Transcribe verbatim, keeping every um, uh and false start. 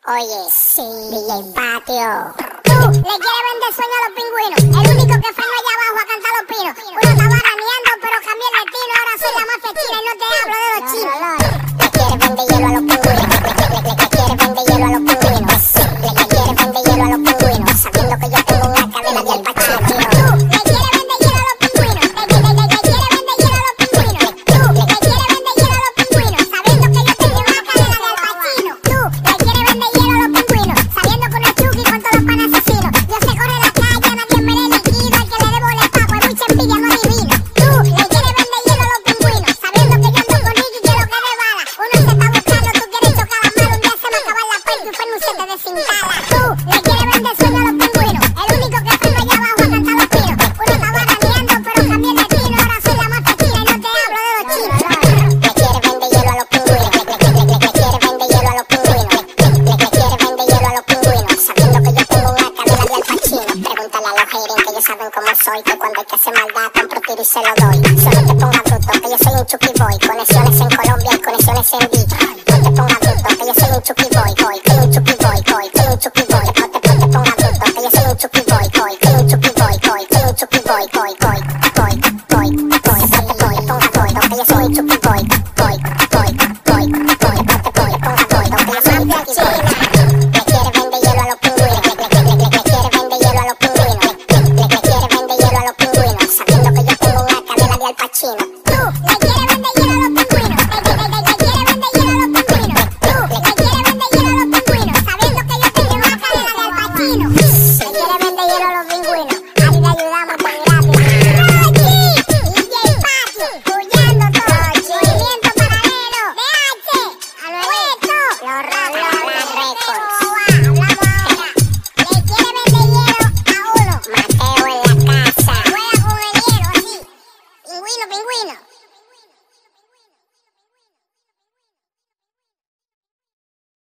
Oye, sí, D J Patio. Tú le quieres vender sueño a los pingüinos. El único que fue allá abajo a cantar los pinos. Uno estaba arañando, pero cambié el destino. Ahora soy la mafia china y no te hablo de los chinos. Le quieres vender hielo a los pingüinos. Le, le, le, le quieres vender hielo a los pingüinos. Le, le quieres vender hielo a los pingüinos. Sabiendo que yo tengo una cadena de Al Pacino. Tú le quieres vender hielo a los pingüinos. Le, le, le, le quieres vender hielo a los pingüinos. Tú le quieres vender hielo a los pingüinos. Sabiendo que yo tengo una cadena de Al Pacino. Tú le quieres vender hielo a los pingüinos. Sabiendo que uno es Chucky con todos los panas asesinos. Yo sé corre la calle, nadie me le liquida. El que le debo le pago, hay mucha envidia, no adivino. Tú le quieres vender hielo a los pingüinos. Sabiendo que yo ando con Ricky, quiero que de bala. Uno se está buscando, tú quieres chocar la mano. Un día se me acaba la puerta y fue en un set de desinstala. Tú le quieres vender sueño a los pingüinos. El único que fue allá abajo a cantar los pinos. Uno estaba arañando, pero cambié el destino. Ahora soy la mafia china y no te hablo de los chinos. Le quieres vender hielo a los pingüinos. Le, le, le, le, le quieres vender hielo a los pingüinos. Le, le, le, le quieres vender hielo a los pingüinos. Sabiendo que yo tengo una cadena de Al Pacino. Pregúntale a los haters que ellos saben cómo soy. Que cuando hay que hacer maldad, compro tiro y se lo doy. Solo te ponga bruto, que yo soy un Chucky boy. Conexiones